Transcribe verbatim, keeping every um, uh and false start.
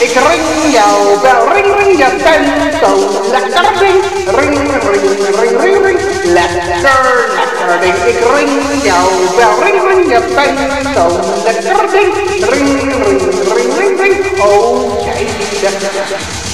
ik ring jouw bel, ring ring je tempo, lekker ding, ring ring ring ring ring, lekker lekker ding, ik ring jouw bel, ring ring je tempo, lekker ding, ring ring ring ring ring, oh jij zegt